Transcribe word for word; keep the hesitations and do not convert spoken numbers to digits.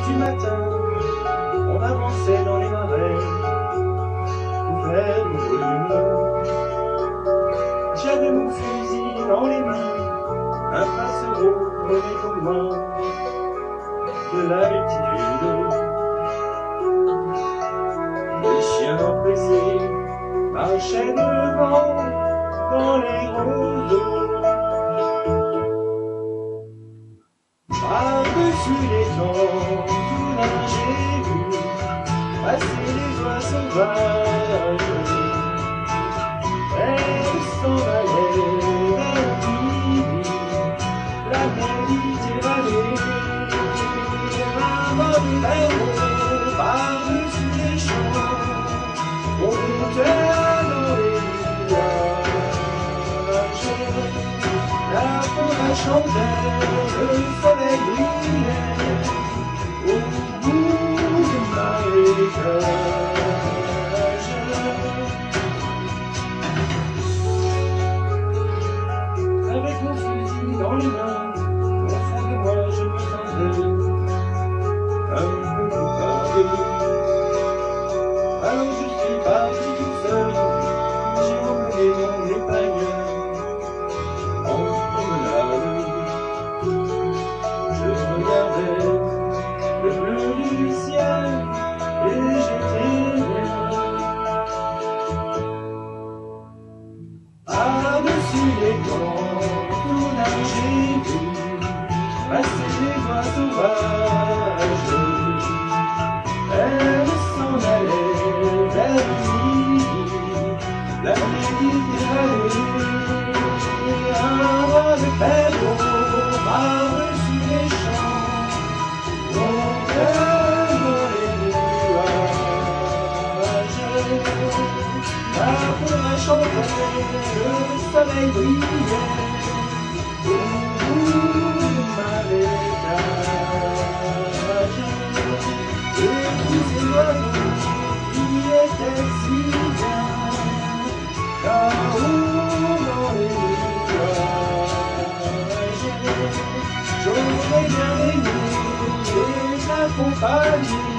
du matin, on avançait dans les marais, couverts de brume. J'avais mon fusil dans les mains, un passereau prenait comme moi de l'altitude. Les chiens pressés marchaient devant dans les roseaux. Par-dessus les temps, soudain j'ai vu passer les oies sauvages. Elles s'en allaient vers midi, la Méditerranée. Maman de l'aéro, par-dessus les champs, on montait dans les nuages. La forêt chantait, le soleil brillait au bout du marécage. Avec mon fusil dans les mains, au fond de moi je me sentais un peu coupable. Alors je suis parti tout seul, j'ai emmené mon épagne en promenade. Je regardais le bleu du ciel et j'étais bien. Par-dessus les camps, soudain j'ai vu passer les oies sauvages. Elles s'en allaient vers midi, la Méditerranée. Un roi de perdreau par-dessus les champs, montait dans les nuages. La forêt chantait, le soleil brillait au bout du marécage. Et tous ces oiseaux qui étaient si bien là-haut dans les nuages. J'aurais bien aimé les accompagner